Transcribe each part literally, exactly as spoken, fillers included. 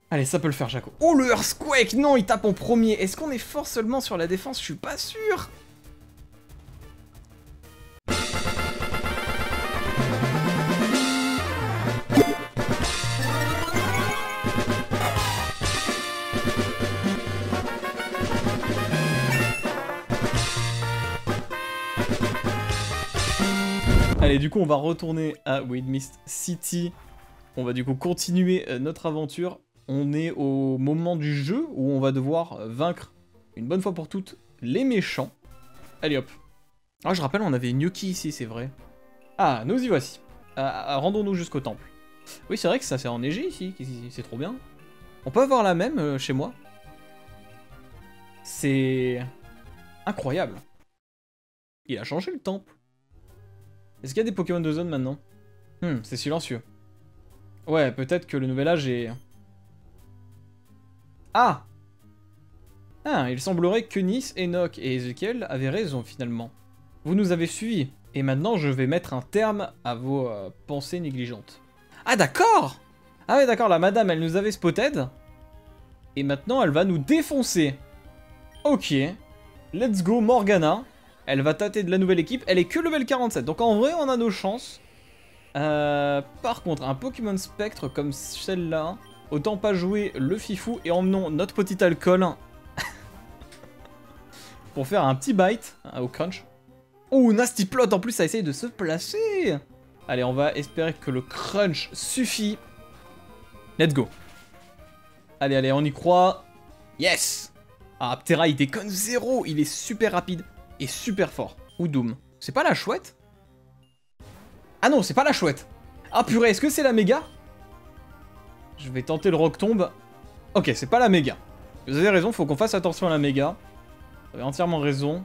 Allez, ça peut le faire, Jaco. Oh, le Earthquake! Non, il tape en premier. Est-ce qu'on est fort seulement sur la défense? Je suis pas sûr. Allez, du coup, on va retourner à Windmist City. On va du coup continuer euh, notre aventure. On est au moment du jeu où on va devoir euh, vaincre une bonne fois pour toutes les méchants. Allez hop. Ah, je rappelle, on avait Gnocchi ici, c'est vrai. Ah, nous y voici. Euh, Rendons-nous jusqu'au temple. Oui, c'est vrai que ça s'est enneigé ici, c'est trop bien. On peut avoir la même euh, chez moi. C'est incroyable. Il a changé le temple. Est-ce qu'il y a des Pokémon de zone maintenant? Hmm, c'est silencieux. Ouais, peut-être que le nouvel âge est... Ah! Ah, il semblerait que Nis, Enoch et Ezekiel avaient raison finalement. Vous nous avez suivis, et maintenant je vais mettre un terme à vos euh, pensées négligentes. Ah d'accord! Ah ouais d'accord, la madame elle nous avait spotted, et maintenant elle va nous défoncer. Ok, let's go Morgana. Elle va tâter de la nouvelle équipe, elle est que level quarante-sept, donc en vrai on a nos chances. Euh, par contre, un Pokémon Spectre comme celle-là, autant pas jouer le fifou et emmenons notre petit alcool pour faire un petit bite hein, au crunch. Oh, Nasty Plot en plus, ça essaye de se placer. Allez, on va espérer que le crunch suffit. Let's go. Allez, allez, on y croit. Yes. Ah, Ptera, il déconne zéro. Il est super rapide et super fort. Ou Doom. C'est pas la chouette? Ah non, c'est pas la chouette. Ah purée, est-ce que c'est la méga? Je vais tenter le rock tombe. Ok, c'est pas la méga. Vous avez raison, faut qu'on fasse attention à la méga. Vous avez entièrement raison.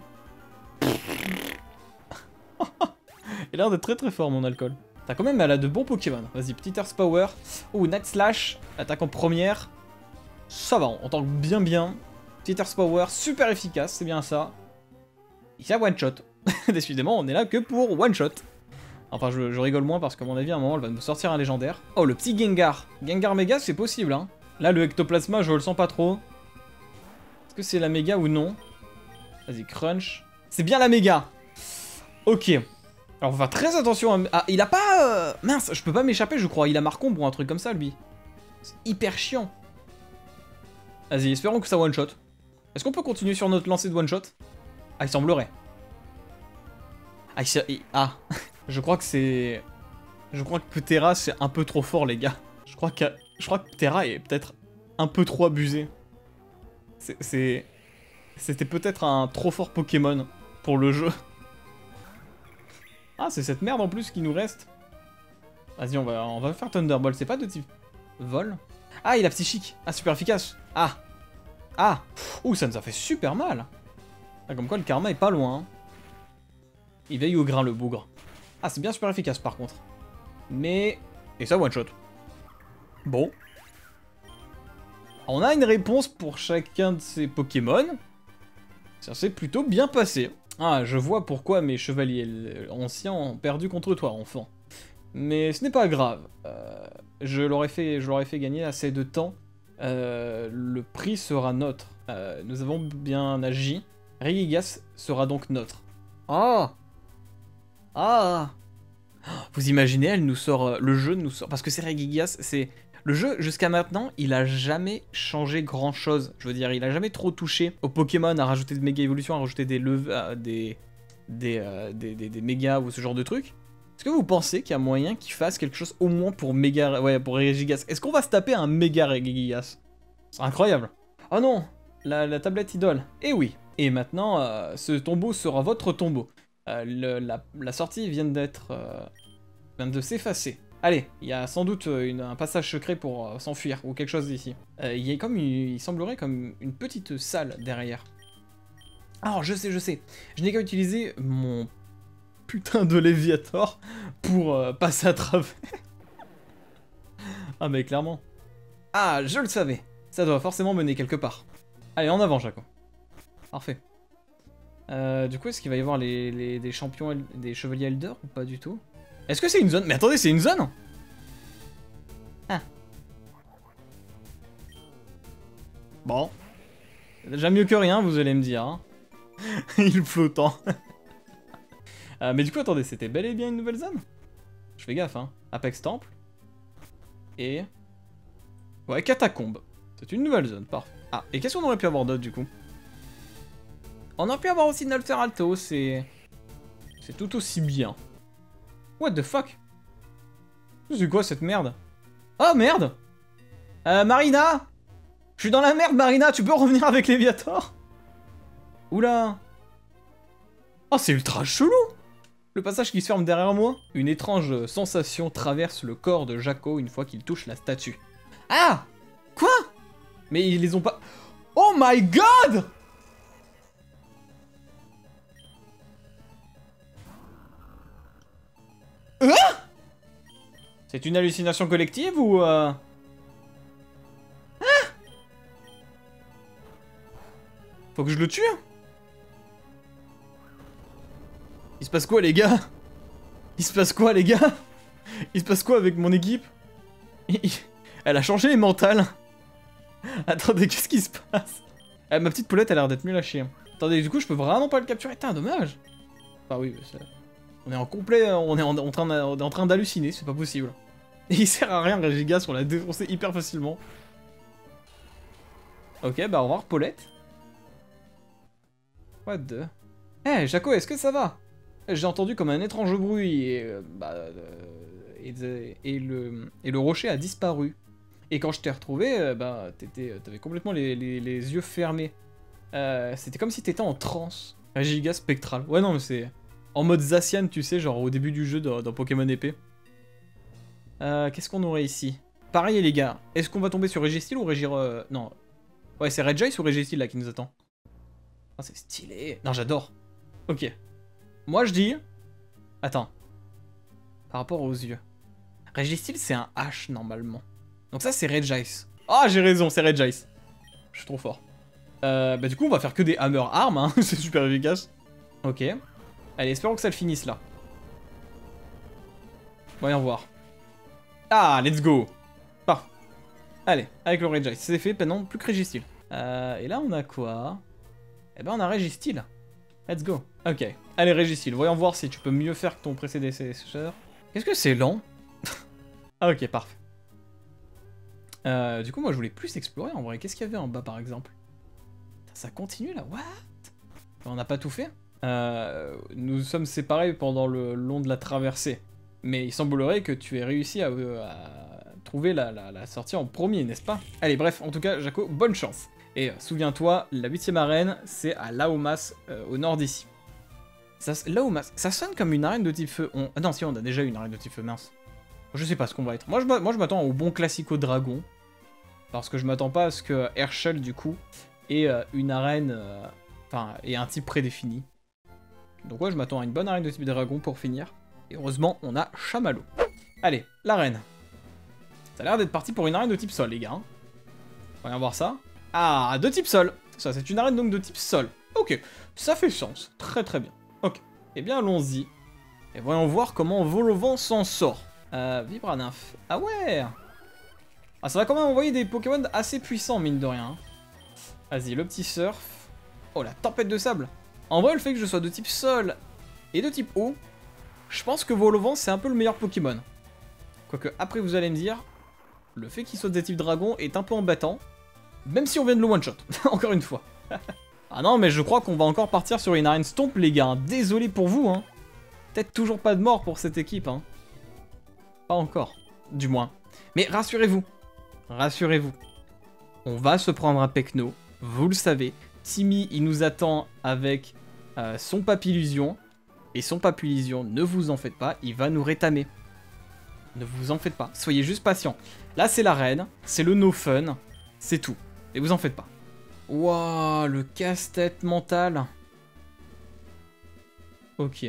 Il a l'air d'être très très fort mon alcool. T'as quand même, elle a de bons Pokémon. Vas-y, petit Earth Power. Oh, Night Slash. Attaque en première. Ça va, on tank bien bien. Petit Earth Power, super efficace, c'est bien ça. Il y a one shot. Décidément, on est là que pour one shot. Enfin, je, je rigole moins parce qu'à mon avis, à un moment, elle va nous sortir un légendaire. Oh, le petit Gengar. Gengar méga, c'est possible, hein. Là, le Ectoplasma, je le sens pas trop. Est-ce que c'est la méga ou non? Vas-y, crunch. C'est bien la méga. Ok. Alors, on va faire très attention à... Ah, il a pas... Euh... Mince, je peux pas m'échapper, je crois. Il a Marcombe ou un truc comme ça, lui. C'est hyper chiant. Vas-y, espérons que ça one-shot. Est-ce qu'on peut continuer sur notre lancée de one-shot? Ah, il semblerait. Ah, il... ah. Je crois que c'est... Je crois que Ptera, c'est un peu trop fort, les gars. Je crois que, je crois que Ptera est peut-être un peu trop abusé. C'est... C'était peut-être un trop fort Pokémon pour le jeu. Ah, c'est cette merde en plus qui nous reste. Vas-y, on va, on va faire Thunderbolt. C'est pas de type vol? Ah, il a psychique. Ah, super efficace. Ah. Ah. Ouh, ça nous a fait super mal. Ah, comme quoi, le karma est pas loin. Hein. Il veille au grain, le bougre. Ah, c'est bien super efficace, par contre. Mais... Et ça, one-shot. Bon. On a une réponse pour chacun de ces Pokémon. Ça s'est plutôt bien passé. Ah, je vois pourquoi mes chevaliers anciens ont perdu contre toi, enfant. Mais ce n'est pas grave. Euh, je leur ai fait, je leur ai fait gagner assez de temps. Euh, le prix sera nôtre. Euh, nous avons bien agi. Regigigas sera donc nôtre. Ah! Ah! Vous imaginez, elle nous sort... Le jeu nous sort... Parce que c'est Regigigas, c'est... Le jeu, jusqu'à maintenant, il a jamais changé grand-chose. Je veux dire, il a jamais trop touché au Pokémon, à rajouter des méga-évolutions, à rajouter des levels, des, des, euh, des, des, des méga ou ce genre de trucs. Est-ce que vous pensez qu'il y a moyen qu'il fasse quelque chose au moins pour méga... Ouais, pour Regigigas? Est-ce qu'on va se taper un méga Regigigas? C'est incroyable. Oh non, la, la tablette idole. Eh oui. Et maintenant, euh, ce tombeau sera votre tombeau. Euh, le, la, la sortie vient d'être... Euh, vient de s'effacer. Allez, il y a sans doute une, un passage secret pour euh, s'enfuir, ou quelque chose d'ici. Euh, il y a comme une, il semblerait comme une petite salle derrière. Alors, je sais, je sais. Je n'ai qu'à utiliser mon putain de Léviator pour euh, passer à travers. Ah, mais clairement. Ah, je le savais. Ça doit forcément mener quelque part. Allez, en avant, Jaco. Parfait. Euh, du coup, est-ce qu'il va y avoir les, les, des champions, des chevaliers Elder ou pas du tout? Est-ce que c'est une zone? Mais attendez, c'est une zone? Ah. Bon. Déjà mieux que rien, vous allez me dire. Hein. Il flottant. euh, mais du coup, attendez, c'était bel et bien une nouvelle zone? Je fais gaffe, hein. Apex Temple. Et... Ouais, Catacombe. C'est une nouvelle zone, parfait. Ah, et qu'est-ce qu'on aurait pu avoir d'autre, du coup? On aurait pu avoir aussi Nolteralto, c'est... C'est tout aussi bien. What the fuck? C'est quoi cette merde? Oh merde! Euh, Marina! Je suis dans la merde, Marina, tu peux revenir avec Léviator? Oula! Oh, c'est ultra chelou! Le passage qui se ferme derrière moi. Une étrange sensation traverse le corps de Jaco une fois qu'il touche la statue. Ah! Quoi? Mais ils les ont pas... Oh my god! Ah! C'est une hallucination collective ou... Euh... Ah! Faut que je le tue? Il se passe quoi, les gars? Il se passe quoi, les gars? Il se passe quoi avec mon équipe? Elle a changé les mentales. Attendez, qu'est-ce qui se passe? eh, Ma petite poulette a l'air d'être mieux lâchée. Attendez, du coup, je peux vraiment pas le capturer. Putain, dommage. Enfin, oui, on est en complet... On est en, en train, on est en train d'halluciner, c'est pas possible. Et il sert à rien, Regigas, on l'a défoncé hyper facilement. Ok, bah au revoir, Paulette. What the... Eh, hey, Jaco, est-ce que ça va? J'ai entendu comme un étrange bruit et... Euh, bah... Euh, et, et, le, et le rocher a disparu. Et quand je t'ai retrouvé, euh, bah, t'avais complètement les, les, les yeux fermés. Euh, C'était comme si t'étais en transe. Regigas spectral. Ouais, non, mais c'est... En mode Zacian, tu sais, genre au début du jeu dans, dans Pokémon épée. Euh, Qu'est-ce qu'on aurait ici? Pareil, les gars. Est-ce qu'on va tomber sur Registeel ou Régir... Euh... Non. Ouais, c'est Regice ou Registeel là qui nous attend? Ah, c'est stylé. Non, j'adore. Ok. Moi, je dis... Attends. Par rapport aux yeux. Registeel, c'est un H, normalement. Donc ça, c'est Regice. Ah, j'ai raison, c'est Regice. Je suis trop fort. Euh, bah du coup, on va faire que des Hammer Arms, hein. C'est super efficace. Ok. Allez, espérons que ça le finisse, là. Voyons voir. Ah, let's go. Parfait. Allez, avec le Regice. C'est fait, maintenant, plus que Registeel. Euh, et là, on a quoi? Eh ben, on a Registeel. Let's go. Ok. Allez, Registeel, voyons voir si tu peux mieux faire que ton prédécesseur. Qu'est-ce que c'est lent? Ah, ok, parfait. Euh, du coup, moi, je voulais plus explorer, en vrai. Qu'est-ce qu'il y avait en bas, par exemple? Ça continue, là? What? On n'a pas tout fait? euh, Nous sommes séparés pendant le long de la traversée. Mais il semblerait que tu aies réussi à, à trouver la, la, la sortie en premier, n'est-ce pas? Allez, bref, en tout cas, Jaco, bonne chance. Et euh, souviens-toi, la huitième arène, c'est à Laomas, euh, au nord d'ici. Laomas, ça sonne comme une arène de type feu. On... Ah non, si, on a déjà une arène de type feu, mince. Je sais pas ce qu'on va être. Moi, je m'attends au bon classico dragon. Parce que je m'attends pas à ce que Herschel, du coup, ait euh, une arène... Euh, enfin, ait un type prédéfini. Donc ouais, je m'attends à une bonne arène de type dragon pour finir. Et heureusement, on a Chamallow. Allez, l'arène. Ça a l'air d'être parti pour une arène de type sol, les gars. Voyons voir ça. Ah, de type sol. Ça, c'est une arène donc de type sol. Ok, ça fait sens. Très très bien. Ok. Eh bien, allons-y. Et voyons voir comment Volovent s'en sort. Euh, Vibra-Nymph. Ah ouais. Ah, ça va quand même envoyer des Pokémon assez puissants, mine de rien. Vas-y, le petit surf. Oh, la tempête de sable. En vrai, le fait que je sois de type sol et de type eau, je pense que Volovent, c'est un peu le meilleur Pokémon. Quoique, après, vous allez me dire, le fait qu'il soit de type dragon est un peu embêtant. Même si on vient de le one-shot, encore une fois. Ah non, mais je crois qu'on va encore partir sur une arène stomp, les gars. Désolé pour vous, hein. Peut-être toujours pas de mort pour cette équipe, hein. Pas encore, du moins. Mais rassurez-vous, rassurez-vous. On va se prendre un Pecno, vous le savez. Timmy, il nous attend avec euh, son Papillusion. Et son Papillusion, ne vous en faites pas, il va nous rétamer. Ne vous en faites pas, soyez juste patient. Là, c'est l'arène, c'est le no fun, c'est tout. Et vous en faites pas. Waouh, le casse-tête mental. Ok.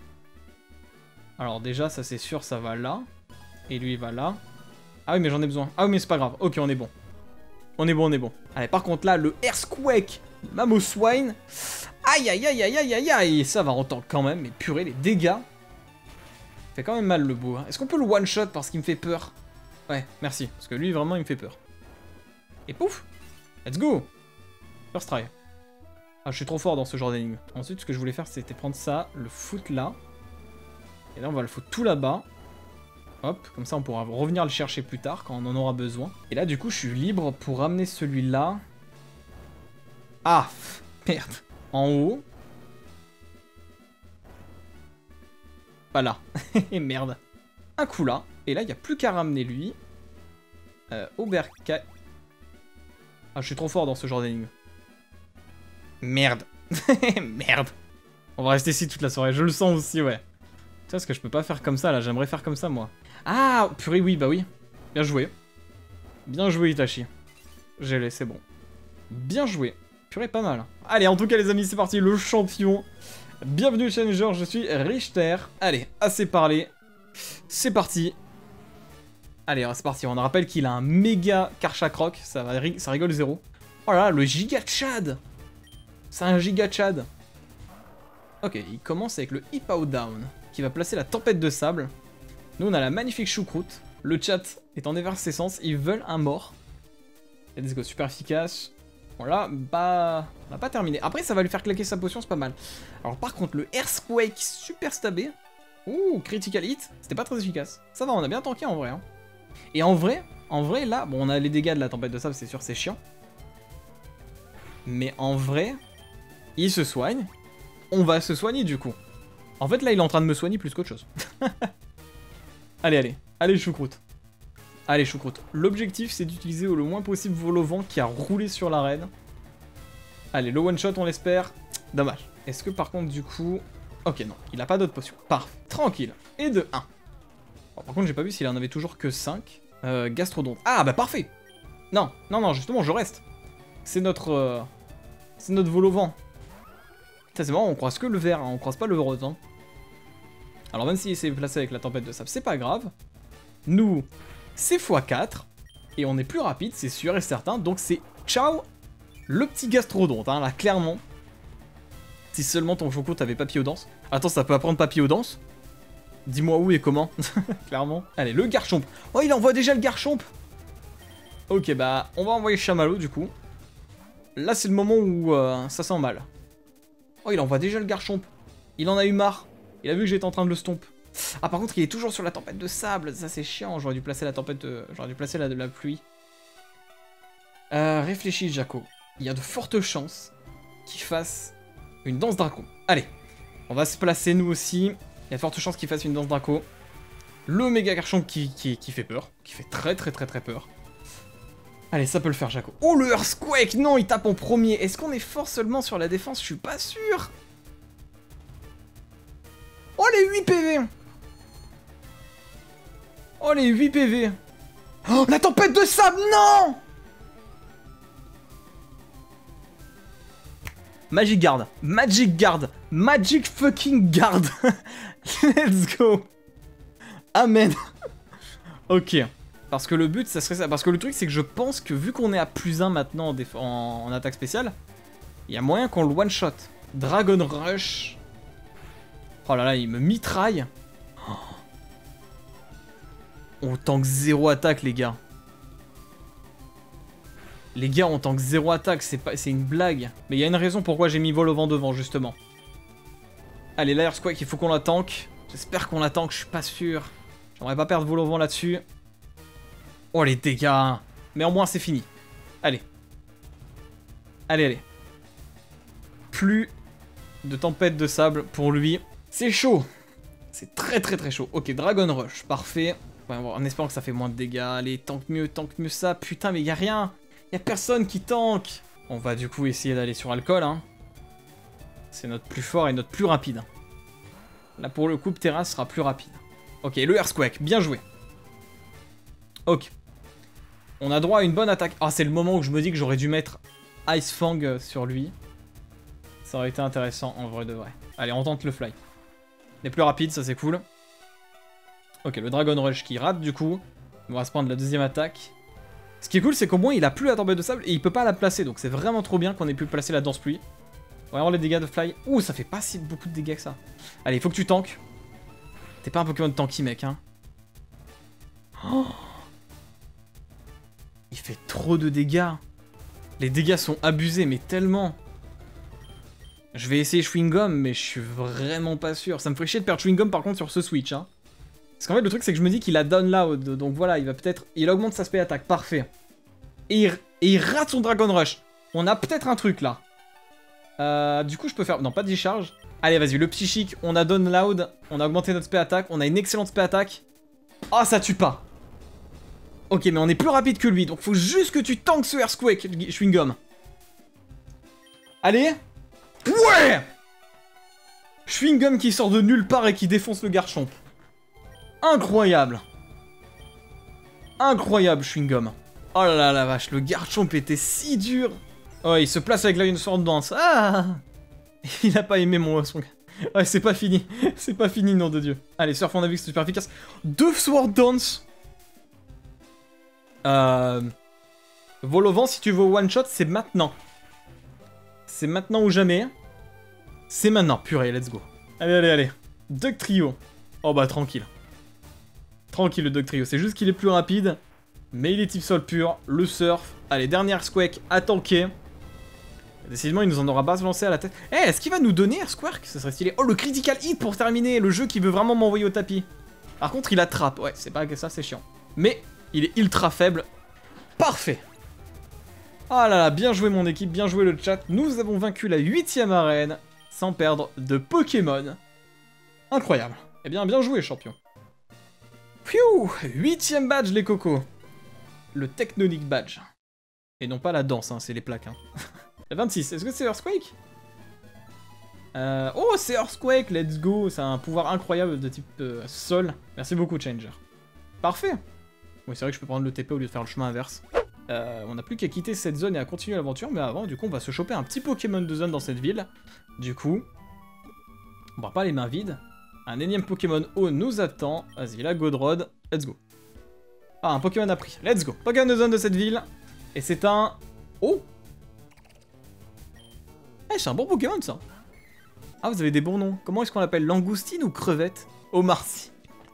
Alors déjà, ça c'est sûr, ça va là. Et lui, il va là. Ah oui, mais j'en ai besoin. Ah oui, mais c'est pas grave. Ok, on est bon. On est bon, on est bon. Allez, par contre là, le Earthquake Mamoswine. Aïe, aïe, aïe, aïe, aïe, aïe, aïe. Ça va en temps quand même. Mais purée, les dégâts. Fait quand même mal le beau. Hein. Est-ce qu'on peut le one-shot parce qu'il me fait peur? Ouais, merci. Parce que lui, vraiment, il me fait peur. Et pouf. Let's go. First try. Ah, je suis trop fort dans ce genre d'énigme. Ensuite, ce que je voulais faire, c'était prendre ça, le foutre là. Et là, on va le foutre tout là-bas. Hop, comme ça, on pourra revenir le chercher plus tard, quand on en aura besoin. Et là, du coup, je suis libre pour ramener celui-là. Ah, merde. En haut. Pas là. Merde. Un coup là. Et là, il n'y a plus qu'à ramener lui. Euh, Oberka... Ah, je suis trop fort dans ce genre d'énigme. Merde. Merde. On va rester ici toute la soirée. Je le sens aussi, ouais. Tu sais, ce que je peux pas faire comme ça, là. J'aimerais faire comme ça, moi. Ah, purée, oui, bah oui. Bien joué. Bien joué, Itachi. J'ai laissé, bon. Bien joué. Purée, pas mal. Allez, en tout cas, les amis, c'est parti. Le champion. Bienvenue, Challenger. Je suis Richter. Allez, assez parlé. C'est parti. Allez, c'est parti. On rappelle qu'il a un méga Karchakroc. Ça, va, ça rigole zéro. Oh là là, le giga Chad. C'est un giga Chad. Ok, il commence avec le Hip Out Down, qui va placer la tempête de sable. Nous, on a la magnifique choucroute. Le chat est en effervescence. Ils veulent un mort. Let's go, super efficace. Voilà, bah... on n'a pas terminé. Après, ça va lui faire claquer sa potion, c'est pas mal. Alors, par contre, le Earthquake super stabé. Ouh, critical hit. C'était pas très efficace. Ça va, on a bien tanké en vrai. Hein. Et en vrai, en vrai, là, bon, on a les dégâts de la tempête de sable, c'est sûr, c'est chiant. Mais en vrai, il se soigne. On va se soigner, du coup. En fait, là, il est en train de me soigner plus qu'autre chose. Allez, allez. Allez, choucroute. Allez, choucroute. L'objectif, c'est d'utiliser le moins possible Volovent qui a roulé sur l'arène. Allez, le one-shot, on l'espère. Dommage. Est-ce que, par contre, du coup... Ok, non. Il a pas d'autres potions. Parfait. Tranquille. Et de un. Bon, par contre, j'ai pas vu s'il en avait toujours que cinq. Euh, Gastrodonte. Ah, bah parfait. Non, non, non, justement, je reste. C'est notre... Euh... C'est notre Volovent. Ça, c'est marrant, on croise que le vert, hein. On croise pas le rose. Hein. Alors, même s'il s'est placé avec la tempête de sable, c'est pas grave. Nous... c'est fois quatre, et on est plus rapide, c'est sûr et certain, donc c'est ciao le petit Gastrodonte, hein, là, clairement. Si seulement ton choco t'avait papillodance. Attends, ça peut apprendre papillodance? Dis-moi où et comment, clairement. Allez, le Garchomp. Oh, il envoie déjà le Garchomp. Ok, bah, on va envoyer Chamallow, du coup. Là, c'est le moment où euh, ça sent mal. Oh, il envoie déjà le Garchomp. Il en a eu marre. Il a vu que j'étais en train de le stomp. Ah, par contre, il est toujours sur la tempête de sable. Ça, c'est chiant. J'aurais dû placer la tempête de... J'aurais dû placer la de la pluie. Euh, réfléchis, Jaco. Il y a de fortes chances qu'il fasse une danse Draco. Allez. On va se placer, nous aussi. Il y a de fortes chances qu'il fasse une danse Draco. Le méga Garchomp qui, qui, qui fait peur. Qui fait très, très, très, très peur. Allez, ça peut le faire, Jaco. Oh, le Earthquake! Non, il tape en premier. Est-ce qu'on est fort seulement sur la défense? Je suis pas sûr. Oh, les huit P V! Oh, les huit P V! Oh, la tempête de sable, non! Magic Guard, Magic Guard, Magic fucking Guard. Let's go. Amen. Ok. Parce que le but, ça serait ça. Parce que le truc, c'est que je pense que vu qu'on est à plus un maintenant en, en, en attaque spéciale, il y a moyen qu'on le one-shot. Dragon Rush. Oh là là, il me mitraille. On tank zéro attaque, les gars. Les gars, on tank zéro attaque, c'est pas, c'est une blague. Mais il y a une raison pourquoi j'ai mis Volovent devant, justement. Allez, l'Air Squawk, il faut qu'on la tank. J'espère qu'on la tank, je suis pas sûr. J'aimerais pas perdre Volovent là-dessus. Oh, les dégâts. Mais au moins, c'est fini. Allez. Allez, allez. Plus de tempête de sable pour lui. C'est chaud. C'est très, très, très chaud. Ok, Dragon Rush, parfait. Ouais, en espérant que ça fait moins de dégâts. Allez, tank mieux, tank mieux ça. Putain, mais y a rien. Y a personne qui tank. On va du coup essayer d'aller sur Alcool. Hein. C'est notre plus fort et notre plus rapide. Là, pour le coup, Ptera sera plus rapide. Ok, le Earthquake, bien joué. Ok. On a droit à une bonne attaque. Ah, c'est le moment où je me dis que j'aurais dû mettre Ice Fang sur lui. Ça aurait été intéressant, en vrai de vrai. Allez, on tente le fly. Il est plus rapide, ça c'est cool. Ok, le Dragon Rush qui rate du coup. On va se prendre la deuxième attaque. Ce qui est cool, c'est qu'au moins il a plus la tempête de sable et il peut pas la placer. Donc c'est vraiment trop bien qu'on ait pu placer la danse pluie. On va voir les dégâts de fly. Ouh, ça fait pas si beaucoup de dégâts que ça. Allez, il faut que tu tankes. T'es pas un Pokémon tanky, mec, hein. Oh, il fait trop de dégâts. Les dégâts sont abusés, mais tellement. Je vais essayer Chewing Gum, mais je suis vraiment pas sûr. Ça me ferait chier de perdre Chewing Gum par contre sur ce switch. Hein. Parce qu'en fait, le truc, c'est que je me dis qu'il a down loud. Donc voilà, il va peut-être. Il augmente sa spé attaque. Parfait. Et il... Et il rate son Dragon Rush. On a peut-être un truc là. Euh, du coup, je peux faire. Non, pas de discharge. Allez, vas-y, le psychique. On a down loud. On a augmenté notre spé attaque. On a une excellente spé attaque. Ah, oh, ça tue pas. Ok, mais on est plus rapide que lui. Donc faut juste que tu tankes ce Earthquake, Chewing Gum. Allez. Ouais! Chewing Gum qui sort de nulle part et qui défonce le Garchomp. Incroyable. Incroyable, Chewing Gum. Oh là là la vache, le Garchomp était si dur. Oh, il se place avec la Sword Dance. Ah! Il a pas aimé mon son. Ouais, c'est pas fini. C'est pas fini, nom de Dieu. Allez, Surf, on a vu que c'est super efficace. Deux Sword Dance. Euh... Vol au vent, si tu veux one shot, c'est maintenant. C'est maintenant ou jamais. C'est maintenant, purée, let's go. Allez, allez, allez. Duck Trio. Oh bah, tranquille. Tranquille, le Duck Trio. C'est juste qu'il est plus rapide. Mais il est type sol pur. Le surf. Allez, dernière Squawk à tanker. Décidément, il nous en aura pas lancé à la tête. Eh, hey, est-ce qu'il va nous donner un Squawk? Ça serait stylé. Oh, le critical hit pour terminer. Le jeu qui veut vraiment m'envoyer au tapis. Par contre, il attrape. Ouais, c'est pas que ça, c'est chiant. Mais il est ultra faible. Parfait. Ah là là, bien joué mon équipe, bien joué le chat. Nous avons vaincu la huitième arène sans perdre de Pokémon. Incroyable. Eh bien, bien joué, champion. Pfiou, huitième badge, les cocos. Le Technonic badge. Et non pas la danse, hein, c'est les plaques. Hein. La vingt-six, est-ce que c'est Earthquake? euh... Oh, c'est Earthquake, let's go. C'est un pouvoir incroyable de type euh, sol. Merci beaucoup, Changer. Parfait. Oui, c'est vrai que je peux prendre le T P au lieu de faire le chemin inverse. Euh, on n'a plus qu'à quitter cette zone et à continuer l'aventure, mais avant, du coup, on va se choper un petit Pokémon de zone dans cette ville. Du coup, on va pas les mains vides. Un énième Pokémon eau nous attend. Vas-y, la Godrod, let's go. Ah, un Pokémon a pris, let's go. Pokémon de zone de cette ville. Et c'est un... Oh! Eh, c'est un bon Pokémon, ça. Ah, vous avez des bons noms. Comment est-ce qu'on l'appelle? Langoustine ou crevette? Oh, Marcy.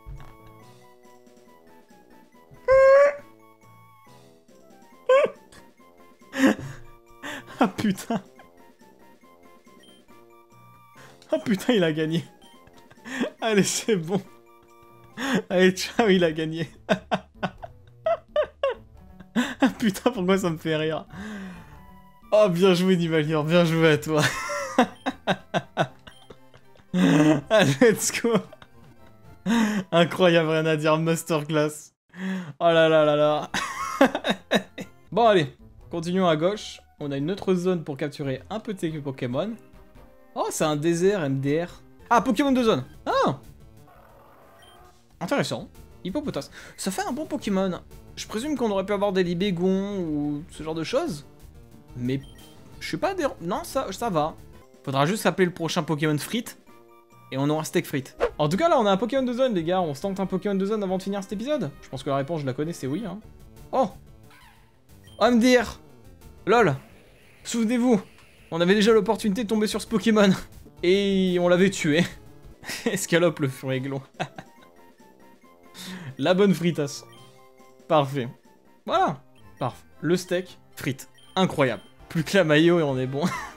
Ah putain. Ah putain, il a gagné. Allez, c'est bon. Allez, ciao, il a gagné. Ah putain, pourquoi ça me fait rire? Oh, bien joué, Nivalier, bien joué à toi. Allez, let's go. Incroyable, rien à dire, masterclass. Oh là là là là. Bon, allez, continuons à gauche. On a une autre zone pour capturer un petit Pokémon. Oh, c'est un désert M D R. Ah, Pokémon de zone. Ah, intéressant. Hippopotas. Ça fait un bon Pokémon. Je présume qu'on aurait pu avoir des Libégons ou ce genre de choses. Mais je suis pas... Des... Non, ça, ça va. Faudra juste appeler le prochain Pokémon Frites. Et on aura steak frites. En tout cas, là, on a un Pokémon de zone, les gars. On se tente un Pokémon de zone avant de finir cet épisode? Je pense que la réponse, je la connais, c'est oui. Hein. Oh, oh M D R. Lol. Souvenez-vous, on avait déjà l'opportunité de tomber sur ce Pokémon. Et on l'avait tué. Escalope le Furéglon. La bonne fritasse. Parfait. Voilà. Parfait. Le steak, frites. Incroyable. Plus que la maillot et on est bon.